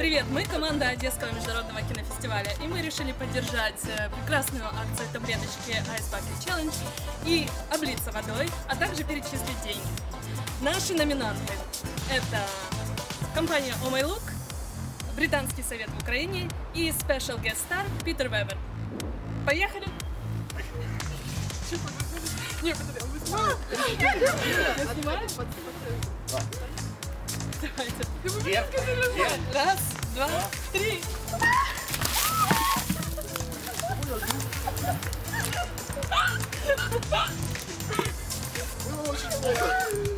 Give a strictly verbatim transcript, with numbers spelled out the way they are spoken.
Привет, мы команда Одесского международного кинофестиваля, и мы решили поддержать прекрасную акцию таблеточки Ice Bucket Challenge и облиться водой, а также перечислить деньги. Наши номинанты – это компания Oh My Look, Британский совет в Украине и Special Guest Star Питер Вебер. Поехали! Не, подожди, он будет снимать. Давайте. Вверх, вверх. Раз, два, три. Было очень плохо.